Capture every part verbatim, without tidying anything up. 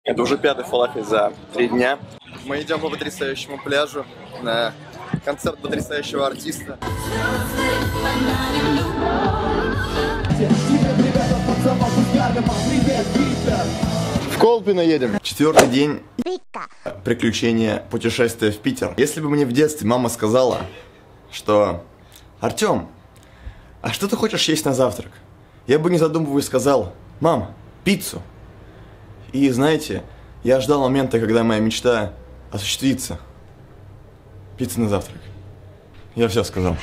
Это уже пятый фалафель за три дня. Мы идем по потрясающему пляжу на концерт потрясающего артиста. В Колпино едем. Четвертый день приключения, путешествия в Питер. Если бы мне в детстве мама сказала, что Артем, а что ты хочешь есть на завтрак? Я бы не задумываясь сказал: мам, пиццу. И знаете, я ждал момента, когда моя мечта осуществится. Пицца на завтрак. Я все сказал.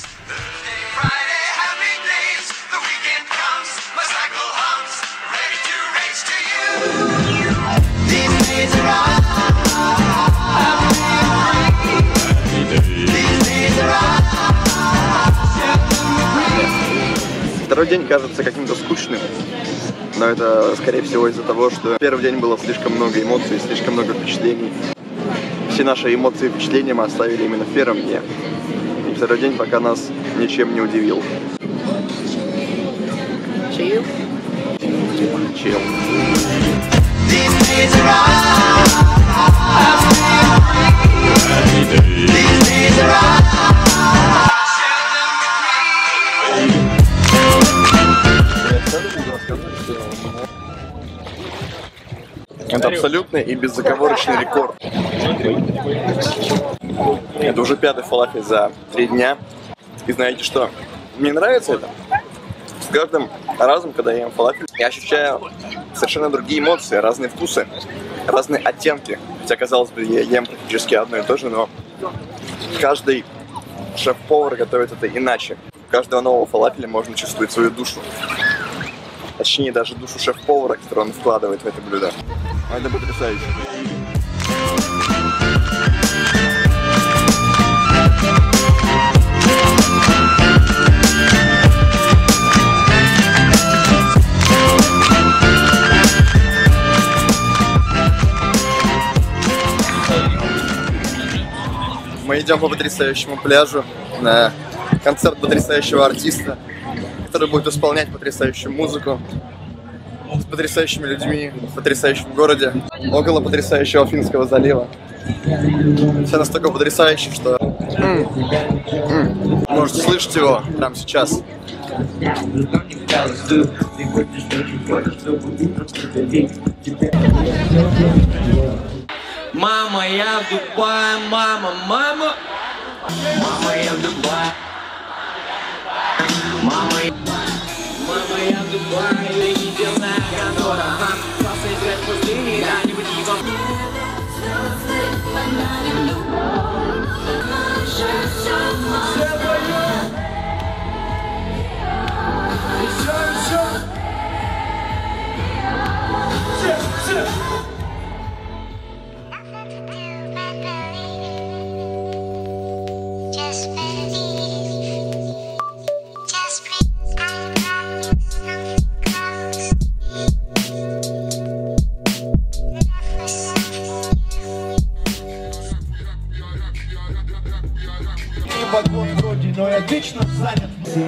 Второй день кажется каким-то скучным, но это, скорее всего, из-за того, что первый день было слишком много эмоций, слишком много впечатлений. Все наши эмоции и впечатления мы оставили именно в первом дне. И второй день пока нас ничем не удивил. Чил. Чил. Это абсолютный и безоговорочный рекорд. Это уже пятый фалафель за три дня. И знаете что? Мне нравится это. С каждым разом, когда я ем фалафель, я ощущаю совершенно другие эмоции, разные вкусы, разные оттенки. Хотя, казалось бы, я ем практически одно и то же, но каждый шеф-повар готовит это иначе. У каждого нового фалафеля можно чувствовать свою душу. Точнее, даже душу шеф-повара, которую он вкладывает в это блюдо. Это потрясающе. Мы идем по потрясающему пляжу на концерт потрясающего артиста, который будет исполнять потрясающую музыку с потрясающими людьми в потрясающем городе, около потрясающего Финского залива. Все настолько потрясающе, что м -м, можете слышать его прямо сейчас. Мама, я в Дубае, мама, мама. Мама, я в Дубае. Мама, мама, я в Дубае, единственная контора. Просто играть в пустыне, да, не быть его. Вагон вроде, но я вечно занят.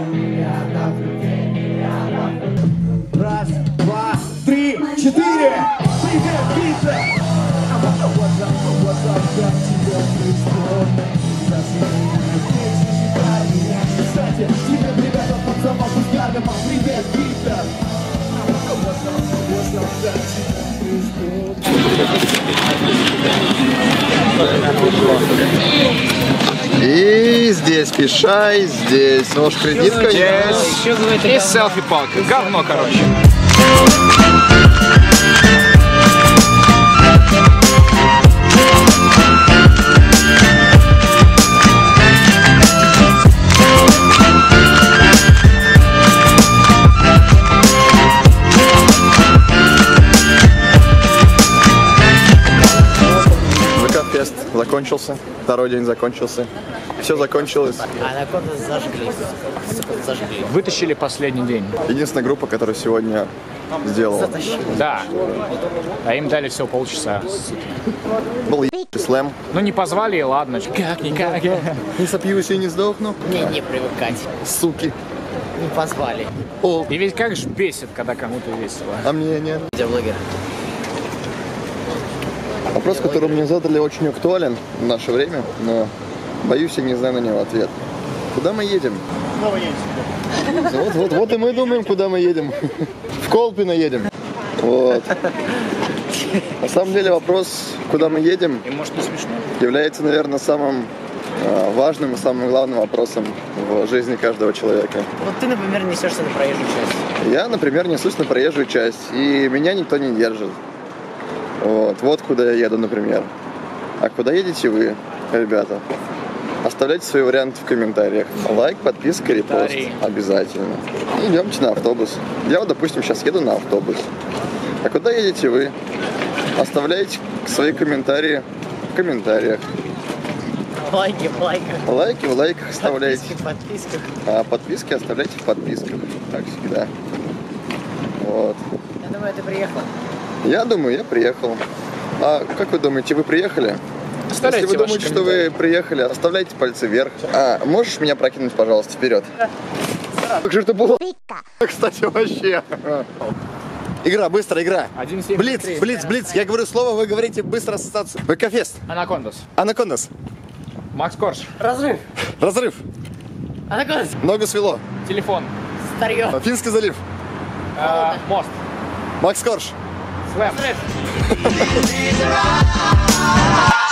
Раз, два, три, четыре. Привет, Питер! Кстати, привет, ребята, пацанов из Гардема. Привет, Питер! И здесь пишай, здесь нож кредитка. И селфи-палка. Говно, короче. ВК-фест закончился, второй день закончился, все закончилось. Анаконду зажгли, зажгли. Вытащили последний день. Единственная группа, которая сегодня сделала. Затащили. Да. А им дали всего полчаса. Был ебаный слэм. Ну не позвали, и ладно. Как-никак. Не сопьюсь и не сдохну. Мне не привыкать. Суки. Не позвали. О, И ведь как же бесит, когда кому-то весело. а мне нет. Видеоблогер. Вопрос, который мне задали, очень актуален в наше время, но боюсь, я не знаю на него ответ. Куда мы едем? Вот, вот, вот и мы думаем, куда мы едем. В Колпино едем. Вот. На самом деле вопрос, куда мы едем, И может не смешно. является, наверное, самым э, важным и самым главным вопросом в жизни каждого человека. Вот ты, например, несешься на проезжую часть. Я, например, несусь на проезжую часть, и меня никто не держит. Вот, вот куда я еду, например. А куда едете вы, ребята? Оставляйте свои варианты в комментариях. Лайк, подписка, репост. Комментарии. Обязательно. Идемте на автобус. Я вот, допустим, сейчас еду на автобус. А куда едете вы? Оставляйте свои комментарии в комментариях. Лайки в лайках. Лайки в лайках оставляйте. Подписки в подписках. А подписки оставляйте в подписках. Как всегда. Вот. Я думаю, ты приехал. Я думаю, я приехал. А как вы думаете, вы приехали? Оставляйте Если вы ваши думаете, что вы комментарии. приехали, оставляйте пальцы вверх. А, можешь меня прокинуть, пожалуйста, вперед? Как же это было? Кстати, вообще. Игра, быстро, игра. Один семь Блиц, три. блиц, блиц. Я говорю слово, вы говорите быстро ассоциацию. ВК-фест. Анакондас. Анакондас. Макс Корж. Разрыв. Разрыв. Анакондас. Ногу свело. Телефон. Старье. Финский залив. Э, мост. Макс Корж. Слэм. Разрыв.